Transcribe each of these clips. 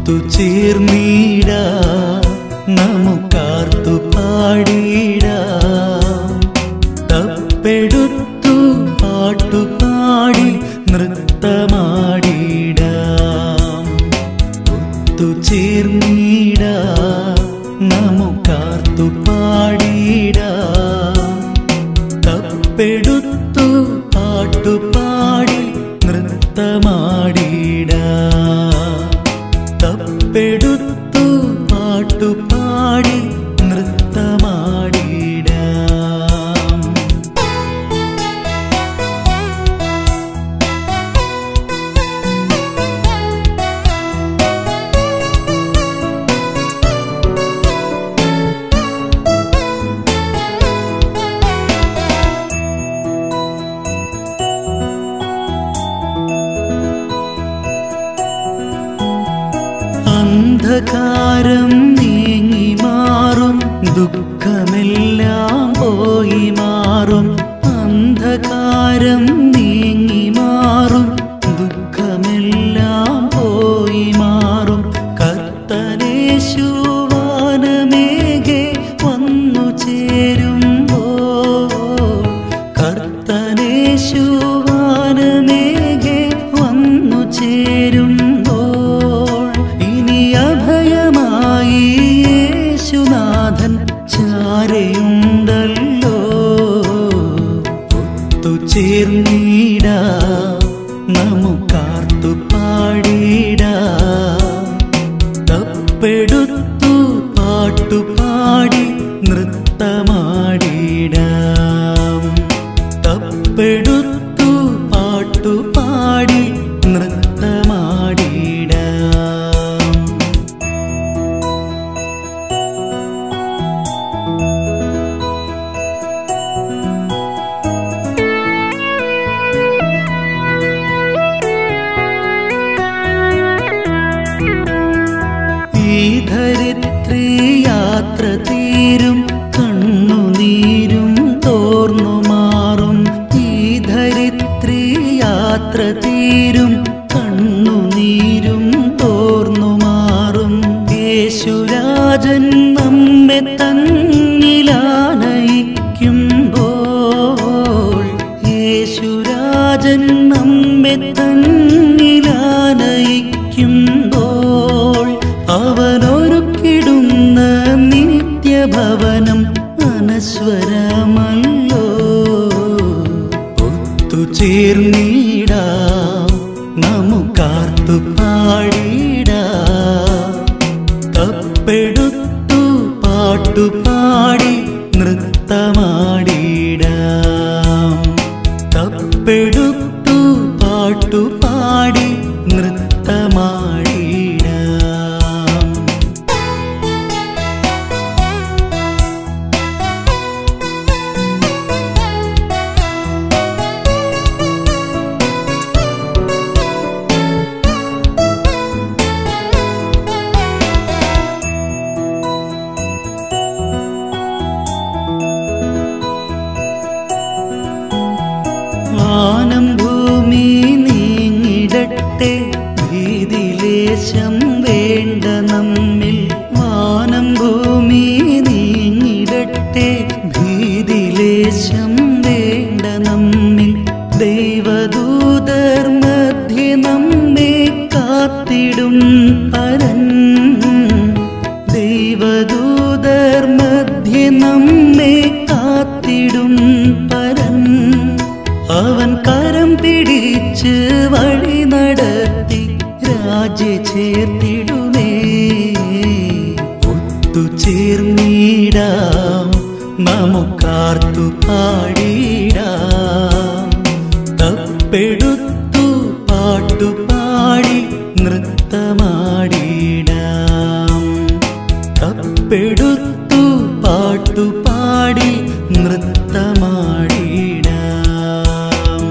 ഒത്തുചേർന്നിടാം, നമുക്കാർത്തു പാടിടാം. തപ്പെടുത്തു പാട്ടുപാടി നൃത്തമാടിടാം. ഒത്തുചേർന്നിടാം, നമുക്കാർത്തു പാടിടാം. തപ്പെടുത്തു പാട്ടുപാടി നൃത്തമാടിടാം. തപ്പെടുത്തു പാട്ടുപാടി നൃത്തമാടിടാം. അന്ധകാരം നീങ്ങി മാറും, ദുഃഖമെല്ലാം പോയി മാറും. അന്ധകാരം നീങ്ങി മാറും, ദുഃഖമെല്ലാം പോയി മാറും. കർത്തനേശു വാനമേഘേ വന്നു ചേരുമ്പോൾ, കർത്തനേശു വാനമേഘേ വന്നു ചേരുമ്പോൾ, ഇനി അഭയമായി യേശുനാഥൻ ചാരയുണ്ടല്ലോ. ഒത്തുചേർന്നിടാം, നമുക്കാർത്തു പാടിടാം. തപ്പെടുത്തു പാട്ടുപാടി നൃത്തമാടിടാം. തപ്പെടുത്തു പാട്ടുപാടി നൃത്തമാടിടാം. ഈ ധരിത്രി യാത്ര തീരും, കണ്ണുനീരും തോർന്നു മാറും. ഈ ധരിത്രി യാത്ര തീരും, കണ്ണുനീരും തോർന്നു മാറും. യേശുരാജൻ നമ്മെ തന്നിലാനയിക്കുമ്പോൾ, യേശുരാജൻ നമ്മെ തന്നിലാനയിക്കുമ്പോൾ, അവനൊരുക്കിടുന്ന നിത്യഭവനം അനശ്വരമല്ലോ. ഒത്തുചേർന്നിടാം, നമുക്കാർത്തു പാടിടാം. തപ്പെടുത്തു പാട്ടുപാടി നൃത്തമാടിടാം. തപ്പെടുത്തു പാട്ടുപാടി നൃത്തമാടിടാം. വാനം ഭൂമി നീങ്ങിടട്ടെ, ഭീതിലേശം വേണ്ട നമ്മിൽ. വാനം ഭൂമി നീങ്ങിടട്ടെ, ഭീതിലേശം വേണ്ട നമ്മിൽ. ദൈവദൂതർ മധ്യേ നമ്മെ കാത്തിടും പരൻ, ദൈവദൂതർ മധ്യേ നമ്മെ കാത്തിടും പരൻ. അവൻ കരം പിടിച്ച് വഴി നടത്തി രാജ്യ ചേർത്തിടുമേ. ഒത്തുചേർന്നിടാം, നമുക്കാർത്തു പാടിടാം. തപ്പെടുത്തു പാട്ടുപാടി നൃത്തമാടിടാം. തപ്പെടുത്തു പാട്ടുപാടി നൃത്തമാടിടാം.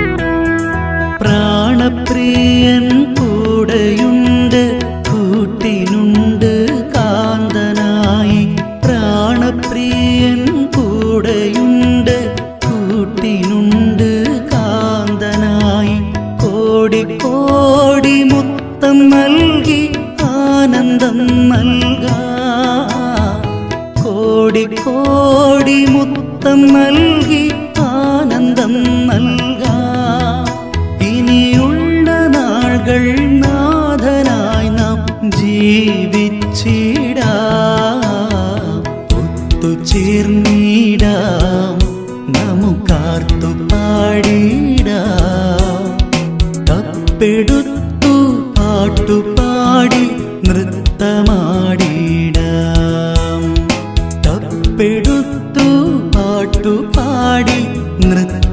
പ്രാണപ്രിയൻ കൂടെയുണ്ട്, കൂട്ടി മുത്തം നൽകി ആനന്ദം നൽകാം. കോടി കോടി മുത്തം നൽകി ആനന്ദം നൽകാം. ഇനിയുള്ള നാളുകൾ നാഥനായി നാം ജീവിച്ചിടാം. ഒത്തുചേർന്നിടാം, നമുക്കാർത്തു പാടിടാം. തപ്പെടുത്തു പാട്ടുപാടി നൃത്തമാടിടാം. തപ്പെടുത്തു പാട്ടുപാടി നൃത്തമാടിടാം.